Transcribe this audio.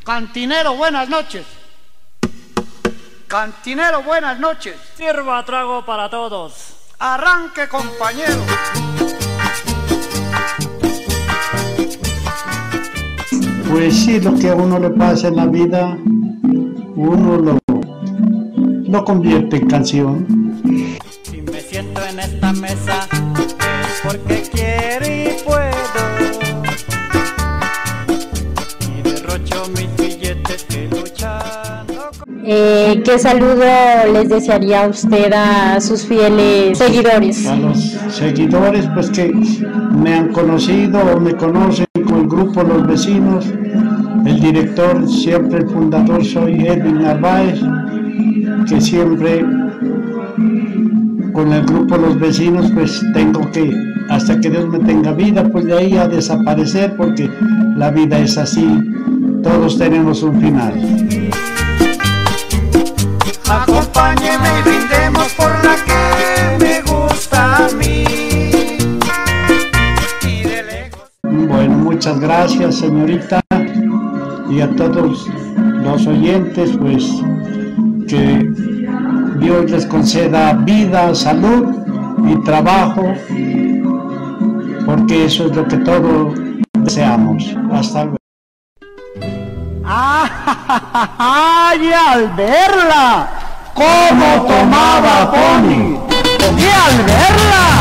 Cantinero, buenas noches. Cantinero, buenas noches. Sirva trago para todos. Arranque, compañero. Pues sí, lo que a uno le pasa en la vida, uno lo convierte en canción. Si me siento en esta mesa es porque quiero y puedo, y derrocho mis billetes que luchando con... ¿Qué saludo les desearía usted a sus fieles seguidores? A los seguidores, pues que me han conocido o me conocen con el grupo Los Vecinos. El director, siempre el fundador, soy Edwin Narváez, que siempre con el grupo Los Vecinos pues tengo que, hasta que Dios me tenga vida, pues de ahí a desaparecer, porque la vida es así, todos tenemos un final. Acompáñeme y brindemos por la que me gusta a mí. Y de lejos. Bueno, muchas gracias, señorita, y a todos los oyentes, pues que Dios les conceda vida, salud y trabajo, porque eso es lo que todos deseamos. Hasta luego. ¡Ay, al verla! ¡Cómo tomaba Pony! ¡Y al verla!